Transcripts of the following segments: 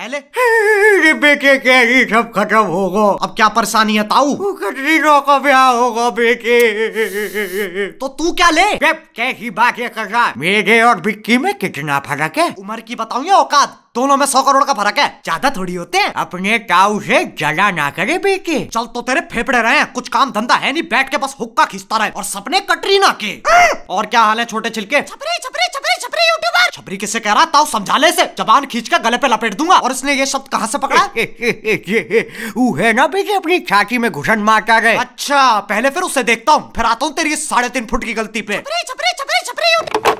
पहले बेके के ही सब खत्म होगा। अब क्या परेशानी है ताऊ? कटरीना का ब्याह होगा बेके। तो तू क्या ले? कैसी बातें कर रहा है? मेरे और विक्की में कितना फर्क है? उम्र की बताऊं या औकात? दोनों में 100 करोड़ का फर्क है, ज्यादा थोड़ी होते हैं। अपने ताऊ से जला ना करे बेके। चल तो तेरे फेफड़े रहे हैं, कुछ काम धंधा है नहीं, बैठ के बस हुक्का खींचता रहे और सपने कटरीना के। और क्या हाल है छोटे छिलके? छपरी छपरी छपरी छपरी यूट्यूबर। छपरी किससे कह रहा? ताऊ समझा ले इसे, जबान खींच कर गले पे लपेट दूंगा। और इसने ये शब्द कहाँ से पकड़ा? वो है ना बेटे अपनी छाती में घुसन मारता गए। अच्छा पहले फिर उसे देखता हूँ, फिर आता हूँ तेरी 3.5 फुट की गलती पे। छपरी छपरी छपरी छपरी।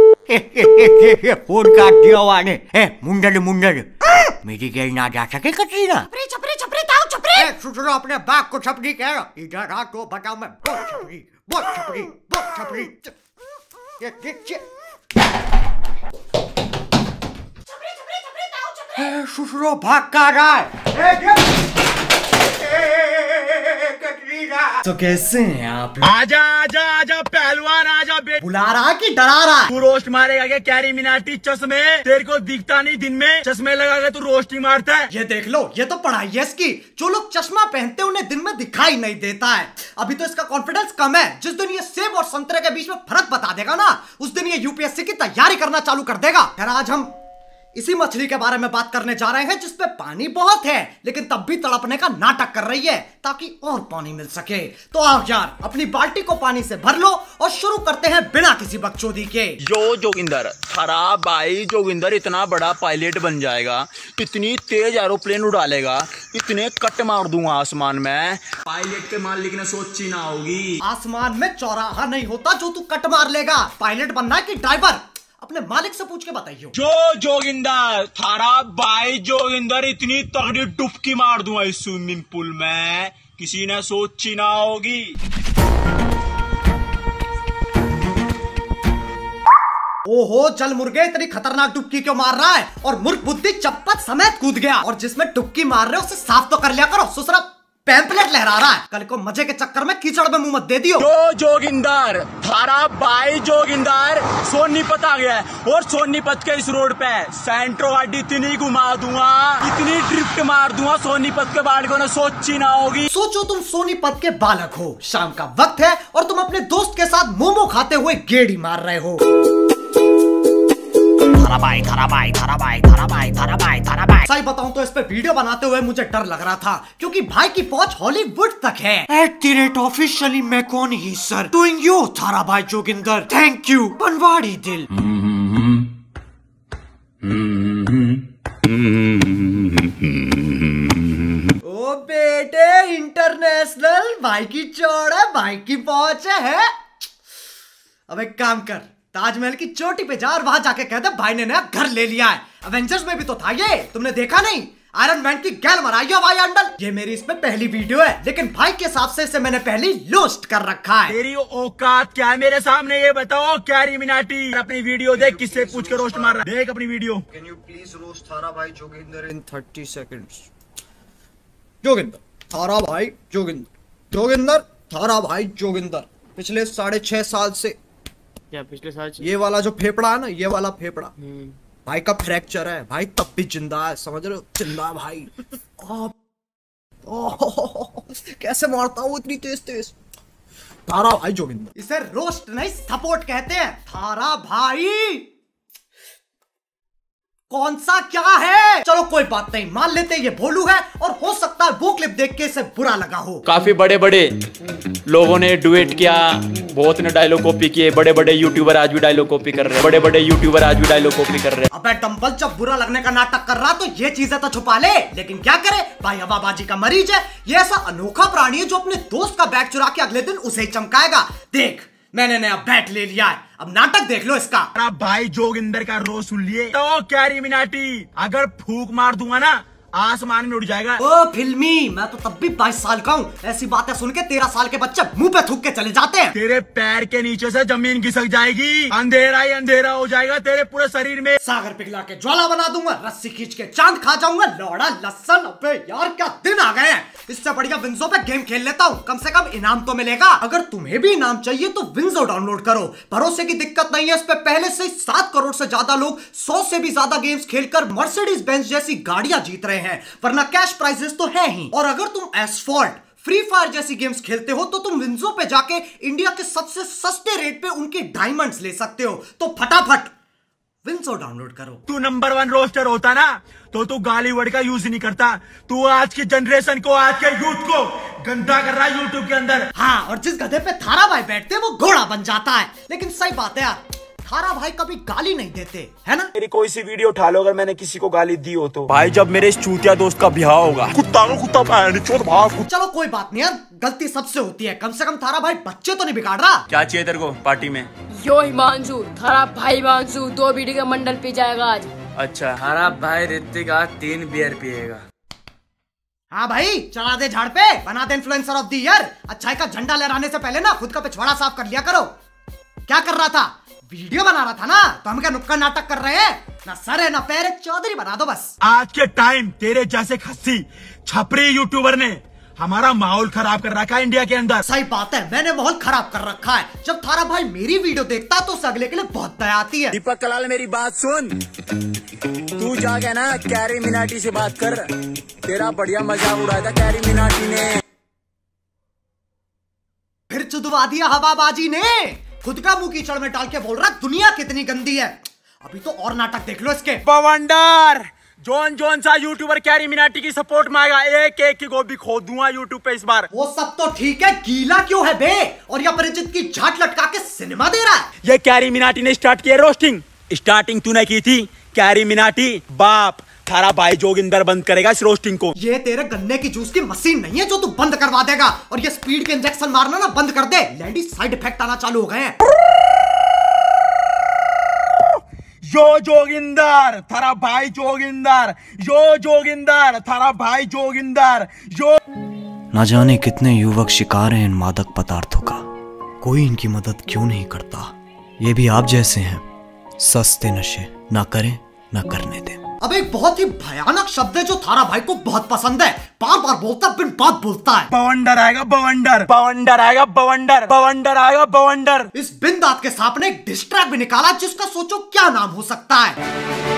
फोन काट दिया वाने। मुंडल मुंडल मेरी गैल ना जा सके कटरीना। छपरी छपरी छपरी ताऊ छपरी। सुनो अपने बाप को छपरी कह रहा। इधर आ तो बताओ मैं। बहुत छपरी बहुत छपरी बहुत छपरी। ससुरो भाग का रहा है। तो कैसे हैं आप? आजा आजा आजा पहलवान आजा। बुला रहा कि डरा रहा है? तू रोस्ट मारेगा क्या? कैरी मिनाटी चश्मे तेरे को दिखता नहीं, दिन में चश्मे लगा के तू रोस्ट ही मारता है। ये देख लो, ये तो पढ़ाई है इसकी। जो लोग चश्मा पहनते हैं उन्हें दिन में दिखाई नहीं देता है। अभी तो इसका कॉन्फिडेंस कम है। जिस दिन ये सेब और संतरे के बीच में फर्क बता देगा ना, उस दिन ये यूपीएससी की तैयारी करना चालू कर देगा। खैर आज हम इसी मछली के बारे में बात करने जा रहे हैं जिसपे पानी बहुत है लेकिन तब भी तड़पने का नाटक कर रही है ताकि और पानी मिल सके। तो आओ यार, अपनी बाल्टी को पानी से भर लो और शुरू करते हैं बिना किसी बकचोदी के। जो जोगिंदर खराब भाई, जोगिंदर इतना बड़ा पायलट बन जाएगा, इतनी तेज एरोप्लेन उड़ा लेगा, इतने कट मार दूंगा आसमान में। पायलट के मालिक ने सोची ना होगी। आसमान में चौराहा नहीं होता जो तू कट मार लेगा। पायलट बनना है कि ड्राइवर? अपने मालिक से पूछ के बताइए। जो जोगिंदर थारा भाई जोगिंदर इतनी तगड़ी डुबकी मार दूंगा इस स्विमिंग पूल में, किसी ने सोची ना होगी। ओहो चल मुर्गे, इतनी खतरनाक डुबकी क्यों मार रहा है? और मूर्ख बुद्धि चप्पत समेत कूद गया। और जिसमें डुबकी मार रहे हो उसे साफ तो कर लिया करो। सुसरा पैम्पलेट लहरा रहा है। कल को मजे के चक्कर में कीचड़ में मुंह मत दे दियो। जो जोगिंदर थारा भाई जोगिंदर सोनीपत आ गया है और सोनीपत के इस रोड पे सेंट्रो गाड़ी इतनी घुमा दूंगा, इतनी ड्रिफ्ट मार दूंगा, सोनीपत के बालकों ने सोची ना होगी। सोचो तुम सोनीपत के बालक हो, शाम का वक्त है और तुम अपने दोस्त के साथ मोमो खाते हुए गेड़ी मार रहे हो। सही बताऊं तो इस पे वीडियो बनाते हुए मुझे डर लग रहा था क्योंकि भाई की पहुंच हॉलीवुड तक है। एक्टिरेट ऑफिशियली मैं कौन ही सर डूइंग यू थारा भाई जोगिंदर, थैंक यू बनवाड़ी दिल। ओ बेटे इंटरनेशनल, भाई की चौड़ है, भाई की पहुंच है। अब एक काम कर, ताजमहल की चोटी पे जा और वहां जाके कह दे भाई ने नया घर ले लिया है। एवेंजर्स में भी तो था ये, तुमने देखा नहीं? आयरन मैन की गैल मराई हो भाई अंडल। ये मेरी इसमें पहली वीडियो है लेकिन भाई के हिसाब से इसे मैंने पहली लोस्ट कर रखा है। तेरी औकात क्या है मेरे सामने, ये बताओ। कैरी मिनाटी अपनी वीडियो देख, किससे पूछ के रोस्ट मार रहा है, देख अपनी video. Can you please roast थारा भाई जोगिंदर इन 30 सेकंड्स? जोगिंदर थारा भाई जोगिंदर, जोगिंदर थारा भाई जोगिंदर। पिछले 6.5 साल से क्या पिछले साल ये वाला जो फेफड़ा है ना, ये वाला फेफड़ा भाई का फ्रैक्चर है। भाई तब भी जिंदा है, समझ रहे हो? जिंदा भाई। कैसे मारता हूँ इतनी तेज तेज। थारा भाई जोगिंदर, इसे रोस्ट नहीं सपोर्ट कहते हैं। थारा भाई कौन सा क्या है? चलो कोई बात नहीं, मान लेते ये भोलू है और हो सकता है वो क्लिप देख के इसे बुरा लगा हो। काफी बड़े बड़े लोगों ने डुएट किया, बहुत ने डायलॉग कॉपी किए, बड़े बड़े यूट्यूबर आज भी डायलॉग कॉपी कर रहे हैं, बड़े बड़े यूट्यूबर आज भी डायलॉग कॉपी कर रहे हैं। अबे डंबल, जब बुरा लगने का नाटक कर रहा तो ये चीजें तो छुपा ले, लेकिन क्या करे भाई, हवाबाजी का मरीज है। ये ऐसा अनोखा प्राणी है जो अपने दोस्त का बैग चुरा के अगले दिन उसे ही चमकाएगा। देख मैंने नया बैट ले लिया है, अब नाटक देख लो इसका। भाई जोगिंदर का रोज सुन लिए तो कैरी मिनाटी, अगर फूक मार दूंगा ना आसमान में उड़ जाएगा। ओ फिल्मी, मैं तो तब भी 22 साल का हूँ। ऐसी बातें सुन के 13 साल के बच्चे मुंह पे थूक के चले जाते हैं। तेरे पैर के नीचे से जमीन खिसक जाएगी, अंधेरा ही अंधेरा हो जाएगा तेरे पूरे शरीर में। सागर पिघला के ज्वाला बना दूंगा, रस्सी खींच के चांद खा जाऊंगा। लौड़ा लसन, अबे यार क्या दिन आ गए हैं। इससे बढ़िया विंजो पे गेम खेल लेता हूँ, कम से कम इनाम तो मिलेगा। अगर तुम्हें भी इनाम चाहिए तो विंजो डाउनलोड करो, भरोसे की दिक्कत नहीं है। इस पे पहले से 7 करोड़ से ज्यादा लोग 100 से भी ज्यादा गेम्स खेलकर मर्सिडीज बेंज जैसी गाड़ियां जीत रहे हैं, वरना कैश प्राइजेस तो है ही। और अगर तुम एसफॉल्ट, फ्री फायर जैसी गेम्स खेलते हो तो तुम विंजो पे जाके इंडिया के सबसे सस्ते रेट पे उनके डायमंड्स ले सकते हो। तो फटाफट विंजो डाउनलोड करो। तू नंबर 1 रोस्टर होता ना तो तू गाली वर्ड का यूज नहीं करता। तू आज की जनरेशन को, आज के यूथ को गंदा कर रहा है यूट्यूब के अंदर। हाँ, और जिस गधे पे थारा भाई बैठते वो घोड़ा बन जाता है। लेकिन सही बात है यार, थारा भाई कभी गाली नहीं देते, है ना। मेरी कोई सी वीडियो उठा लो, अगर मैंने किसी को गाली दी हो तो भाई जब मेरे इस चूतिया दोस्त का ब्याह होगा, कुत्ता को कुत्ता भाग। चलो कोई बात नहीं यार, गलती सबसे होती है। कम से कम थारा भाई बच्चे तो नहीं बिगाड़ रहा। क्या चाहिए तेरे को पार्टी में? यो हिमांशु, थारा भाई हिमांशु 2 बीड़ी का मंडल पी जाएगा आज। अच्छा, थारा भाई ऋतिक आज 3 बियर पिएगा। हाँ भाई, चढ़ा दे झाड़ पे, बना दे इन्फ्लुएंसर ऑफ द ईयर। अच्छाई का झंडा लहराने से पहले ना खुद का पिछवाड़ा साफ कर लिया करो। क्या कर रहा था? वीडियो बना रहा था ना, तो हम क्या नुक्कड़ नाटक कर रहे हैं? ना सर है ना पैर है, चौधरी बना दो बस। आज के टाइम तेरे जैसे खस्सी छपरी यूट्यूबर ने हमारा माहौल खराब कर रखा है इंडिया के अंदर। सही बात है, मैंने माहौल खराब कर रखा है। जब थारा भाई मेरी वीडियो देखता है तो उसे अगले के लिए बहुत दया आती है। दीपक कलाल मेरी बात सुन, तू जाके ना कैरी मिनाटी से बात कर, तेरा बढ़िया मजाक उड़ाया था कैरी मिनाटी ने। फिर चुदवा दिया हवाबाजी ने, खुद का मुंह कीचड़ में डाल के बोल रहा दुनिया कितनी गंदी है। अभी तो और नाटक देख लो इसके। बवंडर जोन सा यूट्यूबर कैरी मिनाटी की सपोर्ट में आएगा, एक की गोभी खोद दूंगा यूट्यूब पे इस बार। वो सब तो ठीक है, गीला क्यों है बे? और ये परिचित की झाट लटका के सिनेमा दे रहा है। ये कैरी मिनाटी ने स्टार्ट किया रोस्टिंग। स्टार्टिंग तूने की थी, कैरी मिनाटी बाप। थारा भाई जोगिंदर बंद करेगा इस रोस्टिंग को। ये तेरे गन्ने की जूस की मशीन नहीं है जो तू बंद करवा देगा। और ये स्पीड के इंजेक्शन मारना ना बंद कर दे, लैंडी साइड इफेक्ट आना चालू हो गए हैं। यो जोगिंदर थारा भाई जोगिंदर, यो जोगिंदर थारा भाई जोगिंदर, यो। ना जाने कितने युवक शिकार हैं इन मादक पदार्थों का, कोई इनकी मदद क्यों नहीं करता। ये भी आप जैसे हैं, सस्ते नशे ना करें ना करने दें। अब एक बहुत ही भयानक शब्द है जो थारा भाई को बहुत पसंद है, बार बार बोलता बिन बात बोलता है। बवंडर आएगा बवंडर, बवंडर आएगा बवंडर, बवंडर आएगा बवंडर। इस बिन दांत के सांप ने एक डिस ट्रैक भी निकाला जिसका सोचो क्या नाम हो सकता है।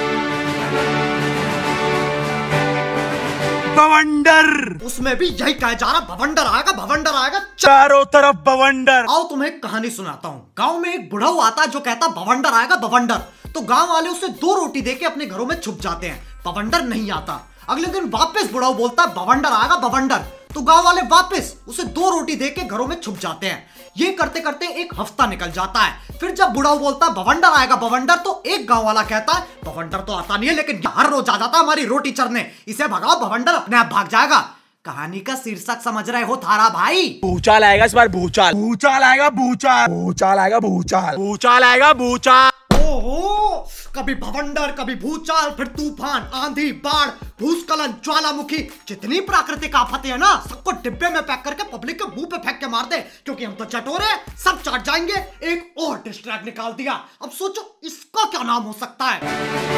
बवंडर। उसमें भी यही कहा जा रहा, भवंडर आएगा भवंडर आएगा, चारों तरफ बवंडर। आओ तुम्हें एक कहानी सुनाता हूँ। गांव में एक बुढ़ा आता है जो कहता भवंडर आएगा भवंडर। तो गांव वाले उसे 2 रोटी देके अपने घरों में छुप जाते हैं, भवंडर नहीं आता। अगले दिन वापस बुढ़ाऊ बोलता है भवंडर आएगा भवंडर। तो गांव वाले वापस उसे 2 रोटी देके घरों में छुप जाते हैं। ये करते करते एक हफ्ता निकल जाता है। फिर जब बुढ़ाऊ बोलता है भवंडर आएगा भवंडर, तो एक गांव वाला कहता है भवंडर तो आता नहीं है, लेकिन हर रोज आ जाता है हमारी रोटी चरने, इसे भगाओ भवंडर अपने आप भाग जाएगा। कहानी का शीर्षक समझ रहे हो थारा भाई? भूचाल आएगा इस बार, भूचाल। भूचाल आएगा भूचाल, भूचाल आएगा भूचाल, भूचाल आएगा भूचाल। ओहो, कभी भवंडर कभी भूचाल, फिर तूफान, आंधी, बाढ़, भूस्खलन, ज्वालामुखी, जितनी प्राकृतिक आफतें हैं ना सबको डिब्बे में पैक करके पब्लिक के मुंह पे फेंक के मार दे, क्योंकि हम तो चटोरे हैं, सब चाट जाएंगे। एक और डिस ट्रैक निकाल दिया। अब सोचो इसका क्या नाम हो सकता है।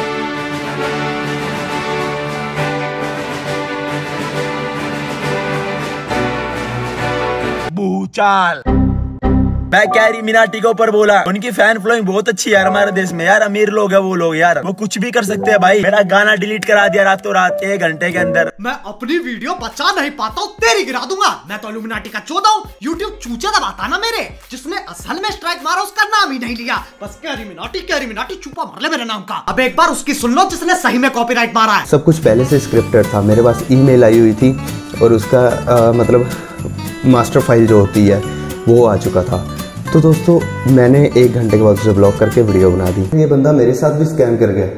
भूचाल। मैं कैरी मिनाटी के ऊपर बोला, उनकी फैन फॉलोइंग बहुत अच्छी है यार हमारे देश में। यार अमीर लोग है वो लोग, यार वो कुछ भी कर सकते हैं भाई। मेरा गाना डिलीट करा दिया रातों रात 1 घंटे के अंदर। मैं अपनी वीडियो बचा नहीं पाता हूँ, तेरी गिरा दूंगा। मैं तो इल्यूमिनाटी का चौधा हूँ। यूट्यूब चूचे दबाता ना मेरे। जिसने असल में स्ट्राइक मारा उसका नाम ही नहीं लिया, बस कैरी मिनाटी छुपा मार ले मेरे नाम का। अब एक बार उसकी सुन लो जिसने सही में कॉपीराइट मारा है। सब कुछ पहले से स्क्रिप्टेड था। मेरे पास ईमेल आई हुई थी और उसका मतलब मास्टर फाइल जो होती है वो आ चुका था। तो दोस्तों मैंने 1 घंटे के बाद उसे ब्लॉक करके वीडियो बना दी। ये बंदा मेरे साथ भी स्कैम कर गया।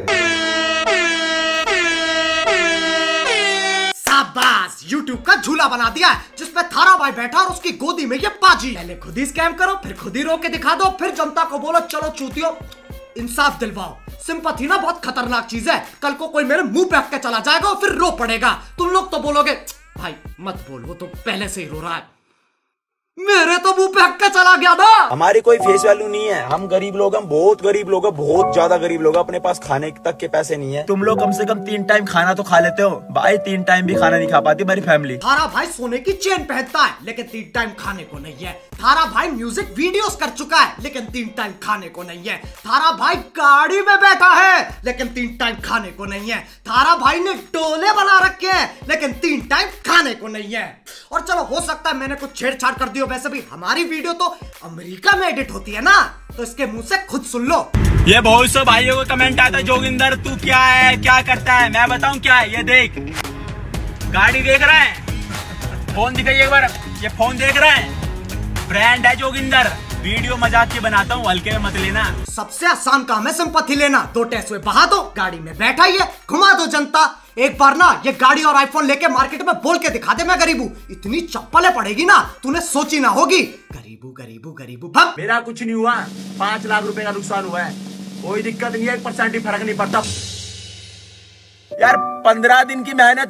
शाबाश, यूट्यूब का झूला बना दिया है जिसपे थारा भाई बैठा और उसकी गोदी में ये पाजी। पहले खुद ही स्कैम करो, फिर खुद ही रोक के दिखा दो, फिर जनता को बोलो चलो चूतियो इंसाफ दिलवाओ। सिंपैथी ना बहुत खतरनाक चीज है। कल को कोई मेरे मुंह पे हक के चला जाएगा और फिर रो पड़ेगा। तुम लोग तो बोलोगे भाई मत बोल, वो तो पहले से ही रो रहा है। मेरे तो मुंह पे हक के चला गया ना। हमारी कोई फेस वैल्यू नहीं है, हम गरीब लोग, हम बहुत गरीब लोग हैं, बहुत ज्यादा गरीब लोग हैं, अपने पास खाने तक के पैसे नहीं है। तुम लोग कम से कम 3 टाइम खाना तो खा लेते हो भाई, 3 टाइम भी खाना नहीं खा पाती हमारी फैमिली। थारा भाई सोने की चेन पहनता है लेकिन 3 टाइम खाने को नहीं है। थारा भाई म्यूजिक वीडियोस कर चुका है लेकिन 3 टाइम खाने को नहीं है। थारा भाई गाड़ी में बैठा है लेकिन 3 टाइम खाने को नहीं है। थारा भाई ने डोले बना रखे हैं लेकिन 3 टाइम खाने को नहीं है। और चलो हो सकता है मैंने कुछ छेड़छाड़ कर दी हो, वैसे भी हमारी वीडियो तो अमेरिका में एडिट होती है ना, तो इसके मुंह से खुद सुन लो। ये बहुत से भाइयों को कमेंट आता है, जोगिंदर तू क्या है, क्या करता है। मैं बताऊं क्या है, ये देख गाड़ी देख रहा है, फोन दिखाइए एक बार, ये फोन देख रहा है, ब्रांड है जोगिंदर। वीडियो मजाक की बनाता हूँ, हल्के में मत लेना। सबसे आसान काम है सिंपैथी लेना। 2 टेस्वे बहा दो, गाड़ी में बैठा ही है, घुमा दो जनता। एक बार ना ये गाड़ी और आईफोन लेके मार्केट में बोल के दिखा दे मैं गरीब हूँ, इतनी चप्पलें पड़ेगी ना तूने सोची ना होगी। गरीबू गरीबू गरीबू भग। मेरा कुछ नहीं हुआ, 5 लाख रुपए का नुकसान हुआ है, कोई दिक्कत नहीं है, 1% भी फर्क नहीं पड़ता यार। 15 दिन की मेहनत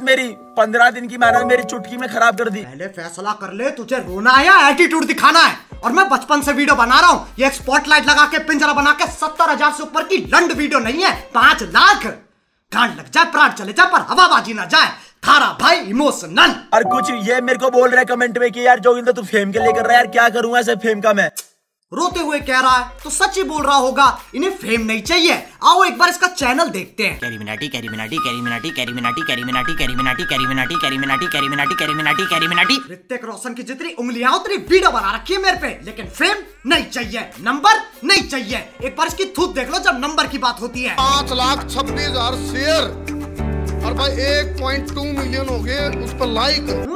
मेरी चुटकी में खराब कर दी। पहले फैसला कर ले, तुझे रोना है या एटीट्यूड दिखाना है। और मैं बचपन से वीडियो बना रहा हूँ, ये एक स्पॉटलाइट लगा के पिंजरा बना के 70,000 से ऊपर की लंड वीडियो नहीं है। 5 लाख गांड लग जाए, प्राण चले जाए, पर हवाबाजी ना जाए। थारा भाई इमोशनल। और कुछ ये मेरे को बोल रहा है कमेंट में कि यार जोगिंदर तू फेम के लिए कर रहा है, यार क्या करूंगा ऐसे फेम का मैं। रोते हुए कह रहा है तो सच ही बोल रहा होगा, इन्हें फेम नहीं चाहिए। आओ एक बार इसका चैनल देखते हैं। कैरीमिनाटी कैरीमिनाटी कैरीमिनाटी कैरीमिनाटी कैरीमिनाटी कैरीमिनाटी कैरीमिनाटी कैरीमिनाटी कैरीमिनाटी कैरीमिनाटी कैरीमिनाटी। ऋतिक रोशन की जितनी उंगलियां उतनी वीडियो बना रखी है मेरे पे, लेकिन फेम नहीं चाहिए, नंबर नहीं चाहिए। एक बार इसकी थूक देख लो जब नंबर की बात होती है। 5,26,000 शेयर और भाई 1.2 मिलियन हो गए उस पर लाइक।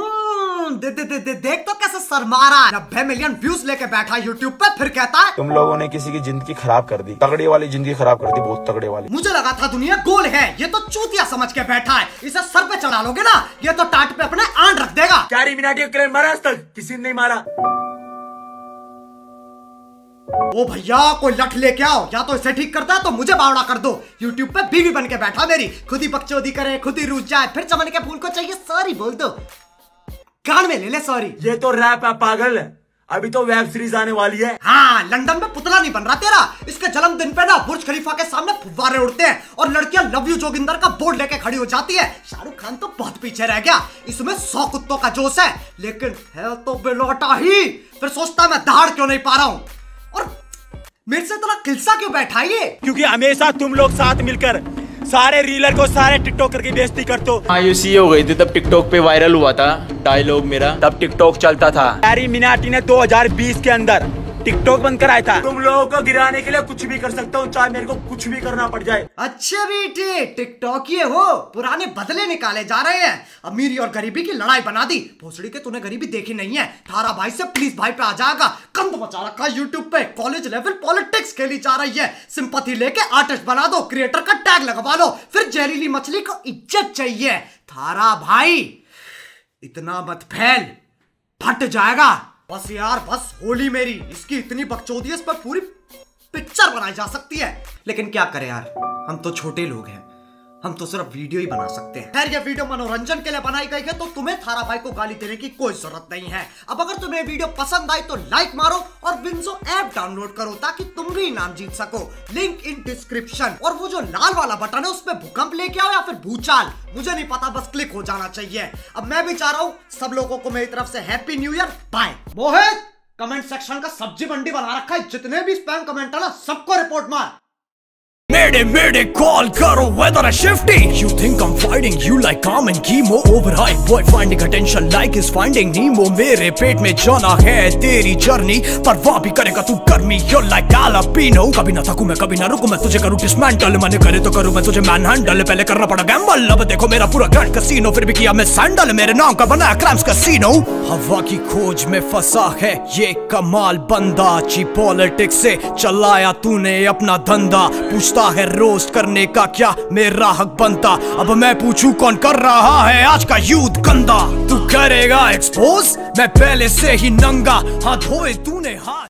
देख तो कैसे शर्मा रहा है। 90 मिलियन व्यूज लेके बैठा यूट्यूब पे, फिर कहता है तुम लोगों ने किसी की जिंदगी खराब कर दी, तगड़े वाली जिंदगी खराब कर दी, बहुत तगड़े वाली। मुझे लगा था दुनिया गोल है, ये तो चूतिया समझ के बैठा है। इसे सर पे चढ़ा लोगे ना, ये तो टाट पे अपने आन रख देगा। कैरीमिनाटी को क्लेम मारा आज तक किसी ने नहीं मारा। ओ भैया कोई लठ लेके आओ, या तो इसे ठीक करता है तो मुझे बावड़ा कर दो। यूट्यूब पे बीवी बन के बैठा मेरी, खुद ही बकचोदी करे, खुद ही रूठ जाए, फिर चमन के फूल को चाहिए सॉरी बोल दो, कान में ले ले सॉरी। ये तो रैप है पागल, अभी तो वेब सीरीज आने वाली है। हाँ लंदन में पुतला नहीं बन रहा तेरा। इसके जन्मदिन पे ना बुर्ज खलीफा के सामने फुव्वारे उड़ते हैं और लड़कियां लव यू जोगिंदर का बोर्ड लेके खड़ी हो जाती है। शाहरुख खान तो बहुत पीछे रह गया, इसमें 100 कुत्तों का जोश है, लेकिन है तो बेलौटा ही। फिर सोचता मैं दहाड़ क्यों नहीं पा रहा हूँ, और मेरे से इतना खिलसा क्यों बैठा है ये। क्योंकि हमेशा तुम लोग साथ मिलकर सारे रीलर को, सारे टिकटॉकर की बेइज्जती करते हो। मायूसी हो गई थी तब टिकटॉक पे वायरल हुआ था डायलॉग मेरा, तब टिकटॉक चलता था। कैरीमिनाटी ने 2020 के अंदर टिकटॉक बंद कराया था। तुम लोगों को गिराने के लिए कुछ भी कर सकता हूँ, चाहे मेरे को कुछ भी करना पड़ जाए। अच्छे बेटे टिकटॉक ये हो, पुराने बदले निकाले जा रहे हैं। अमीरी और गरीबी की लड़ाई बना दी। भोसड़ी के तूने गरीबी देखी नहीं है। थारा भाई से प्लीज भाई पे आ जाएगा। कंध मचा रखा यूट्यूब पे, कॉलेज लेवल पॉलिटिक्स खेली जा रही है। सिंपैथी लेके आर्टिस्ट बना दो, क्रिएटर का टैग लगवा लो, फिर जहरीली मछली को इज्जत चाहिए। थारा भाई इतना मत फैल, फट जाएगा। बस यार बस, होली मेरी, इसकी इतनी बकचोदी है, इस पर पूरी पिक्चर बनाई जा सकती है। लेकिन क्या करें यार, हम तो छोटे लोग हैं, हम तो सिर्फ वीडियो ही बना सकते हैं। खैर ये वीडियो मनोरंजन के लिए बनाई गई है, तो तुम्हें थारा भाई को गाली देने की कोई जरूरत नहीं है। अब अगर तुम्हें वीडियो पसंद आई तो लाइक मारो और विंजो ऐप डाउनलोड करो ताकि तुम भी इनाम जीत सको। Link in description. और वो जो लाल वाला बटन है उसमें भूकंप लेके आओ या फिर भूचाल, मुझे नहीं पता, बस क्लिक हो जाना चाहिए। अब मैं भी चाह रहा हूँ सब लोगों को मेरी तरफ से happy new year. Bye. Mohit comment section का सब्जी मंडी बना रखा है, जितने भी स्पैम कमेंट है ना सबको रिपोर्ट मार। Mayday, call karo, weather is shifting. You think I'm fighting you like calm and chemo overhyped. Boy finding attention like is finding Nemo. मेरे पेट में जाना है तेरी जर्नी, परवाह भी करेगा तू गर्मी। You're like jalapeno. कभी ना थकूं मैं, कभी ना रुकूं मैं, तुझे करूं डिसमेंटल। मन करे तो करूं मैं तुझे मैनहैंडल, पहले करना पड़ा गैम्बल, अब देखो मेरा पूरा ग्रैंड कैसीनो, फिर भी किया मैं सैंडल। मेरे नाम का बना क्राइम्स कैसीनो। हवा की खोज में फंसा है ये कमाल बंदा, ची पॉलिटिक्स से चलाया तूने अपना धंधा। पूछता है रोस्ट करने का क्या मेरा हक बनता, अब मैं पूछूं कौन कर रहा है आज का यूथ गंदा। तू करेगा एक्सपोज, मैं पहले से ही नंगा, हाथ धोए तूने हाथ।